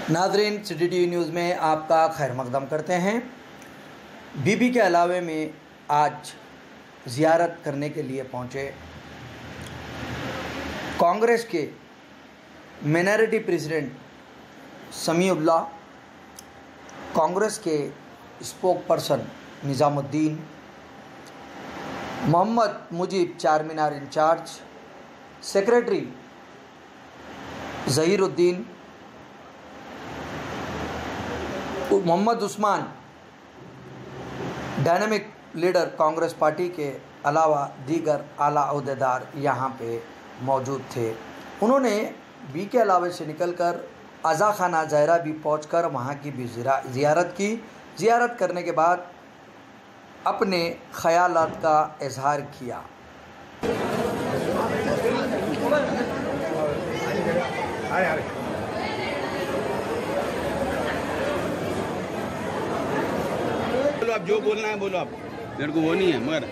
नाज़रीन, city TV news में आपका खैर मकदम करते हैं। बीबी के अलावे में आज ज़ियारत करने के लिए पहुंचे कांग्रेस के माइनॉरिटी प्रेसिडेंट समीउल्लाह, कांग्रेस के spokesperson Nizamuddin, Mohammed Mujeeb Charminar incharge, secretary Zaheeruddin, Mohammed Usman dynamic leader Congress party के अलावा दीगर आला ओहदेदार यहाँ पे मौजूद थे। उन्होंने बी के अलावे से निकलकर आज़ा खाना ज़ायरा भी पहुँचकर वहाँ की भी ज़ियारत की। ज़ियारत करने के बाद अपने ख़यालात का इजहार किया। आप जो बोलना है बोलो, आप मेरे को वो नहीं है मगर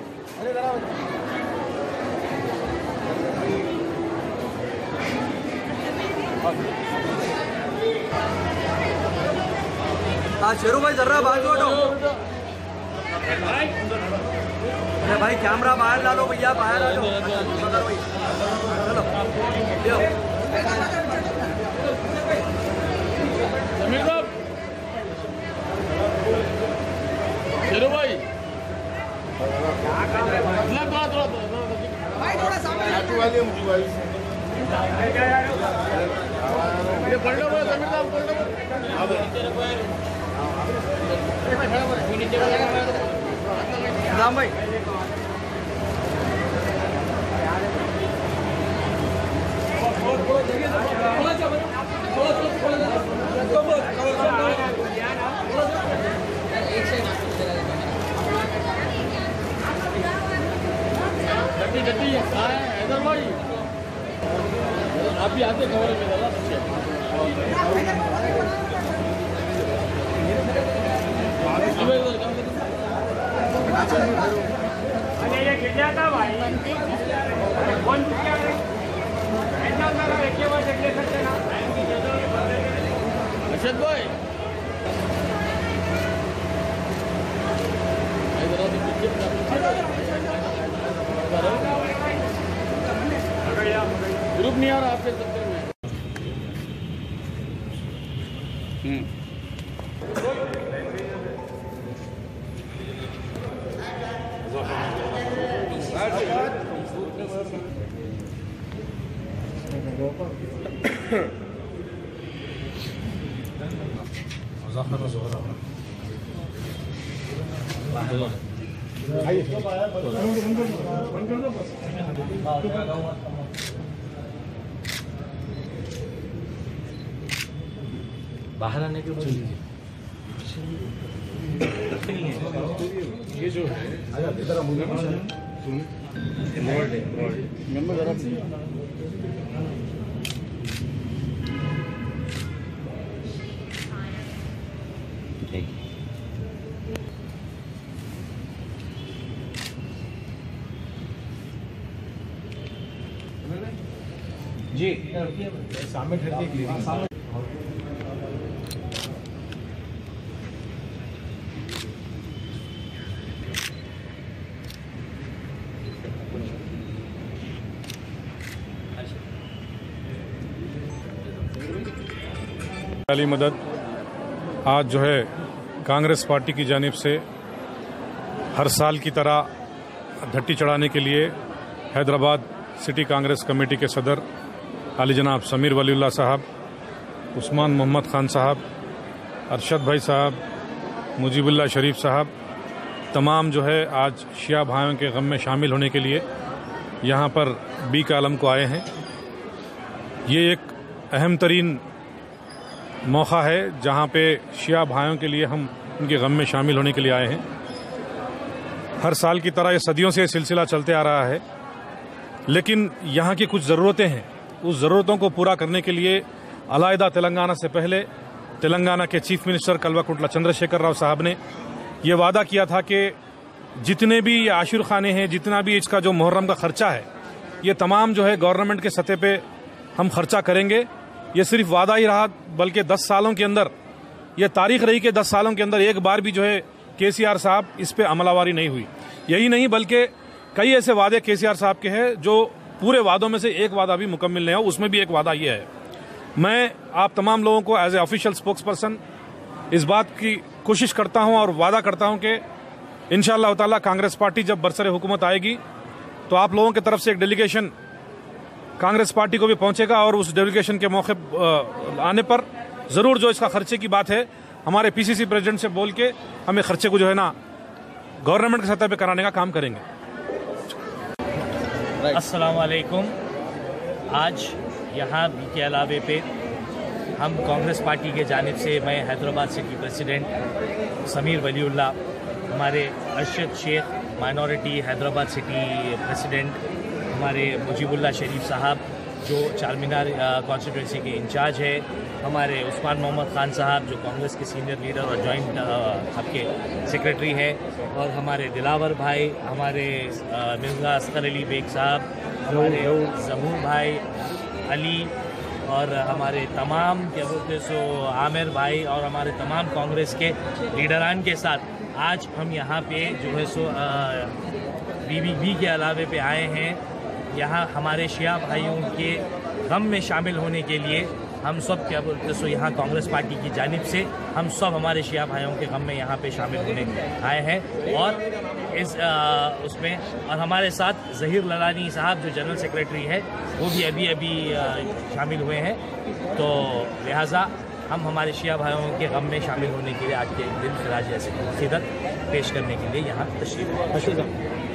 शेरू भाई जरा बाजू हटो। अरे भाई कैमरा बाहर ला लो भैया, बाहर आ लो। चलो समीर साहब, शेरू भाई थोड़ा सामने ये पलटो बोलो समीर साहब, पलटो राम भाई। जल्दी हैदर भाई, आप भी आते खबर में अर्शद भाई ग्रुप नहीं आ रहा आपके चक्कर में। बाहर आने के बाद ये जो है मेंबर जरा जी सामने ठहर के क्लियरिंग अली मदद आज जो है कांग्रेस पार्टी की जानिब से हर साल की तरह धट्टी चढ़ाने के लिए हैदराबाद सिटी कांग्रेस कमेटी के सदर आली जनाब समीर वलीउल्लाह साहब, उस्मान मोहम्मद खान साहब, अरशद भाई साहब, मुजीबुल्लाह शरीफ साहब, तमाम जो है आज शिया भाइयों के गम में शामिल होने के लिए यहाँ पर बी का आलम को आए हैं। ये एक अहम तरीन मौका है जहाँ पे शिया भाइयों के लिए हम उनके गम में शामिल होने के लिए आए हैं। हर साल की तरह ये सदियों से सिलसिला चलते आ रहा है, लेकिन यहाँ की कुछ ज़रूरतें हैं। उस ज़रूरतों को पूरा करने के लिए अलहदा तेलंगाना से पहले तेलंगाना के चीफ मिनिस्टर कल्वाकुंटला चंद्रशेखर राव साहब ने ये वादा किया था कि जितने भी ये आशिर खाने हैं, जितना भी इसका जो मुहर्रम का खर्चा है, ये तमाम जो है गवर्नमेंट के सतह पे हम खर्चा करेंगे ये सिर्फ वादा ही रहा, बल्कि 10 सालों के अंदर ये तारीख रही कि 10 सालों के अंदर एक बार भी जो है केसीआर साहब इस पे अमलावारी नहीं हुई। यही नहीं बल्कि कई ऐसे वादे केसीआर साहब के हैं जो पूरे वादों में से एक वादा भी मुकम्मिल नहीं हो। उसमें भी एक वादा ये है, मैं आप तमाम लोगों को as a official spokesperson इस बात की कोशिश करता हूं और वादा करता हूं कि इंशाअल्लाह ताला कांग्रेस पार्टी जब बरसरे हुकूमत आएगी तो आप लोगों की तरफ से एक डेलीगेशन कांग्रेस पार्टी को भी पहुंचेगा और उस डेलीगेशन के मौके आने पर जरूर जो इसका खर्चे की बात है हमारे पीसीसी प्रेसिडेंट से बोल के हमें खर्चे को जो है ना गवर्नमेंट की सतह पे कराने का काम करेंगे। अस्सलाम वालेकुम। आज यहाँ बीके अलावे पे हम कांग्रेस पार्टी के जानिब से मैं हैदराबाद सिटी प्रेसिडेंट समीर वलीउल्लाह, हमारे Arshad Sheikh minority Hyderabad city president, हमारे मुजीबुल्लाह शरीफ साहब जो चारमीनार कॉन्स्टिट्यूंसी के इंचार्ज है, हमारे उस्मान मोहम्मद खान साहब जो कांग्रेस के सीनियर लीडर और जॉइंट आपके सेक्रेटरी है, और हमारे दिलावर भाई, हमारे मिर्ज़ा अस्कर अली बेग साहब, हमारे जमूर भाई अली, और हमारे तमाम क्या बोलते सो आमिर भाई और हमारे तमाम कांग्रेस के लीडरान के साथ आज हम यहाँ पे जो है सो बीबीबी के अलावे पे आए हैं। यहाँ हमारे शिया भाइयों के गम में शामिल होने के लिए हम सब क्या बोलते सो यहाँ कांग्रेस पार्टी की जानिब से हम सब हमारे शिया भाइयों के गम में यहाँ पे शामिल होने आए हैं। और इस उसमें और हमारे साथ ज़हीर ललानी साहब जो जनरल सेक्रेटरी है वो भी अभी शामिल हुए हैं। तो लिहाजा हम हमारे शिया भाइयों के गम में शामिल होने के लिए आज के दिन खराज अक़ीदत पेश करने के लिए यहाँ तशरीफ़